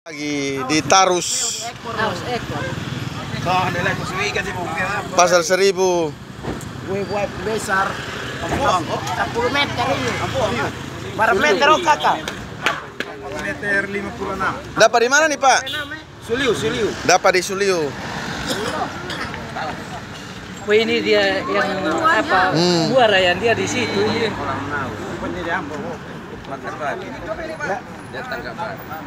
Lagi di Tarus, Pasar Seribu. Gue buat besar 10 meter ini. Berapa meter kakak? Meter 56. Dapat di mana nih Pak? Suliu. Dapat di Suliu. Oh ini dia yang apa? Buara yang dia di situ.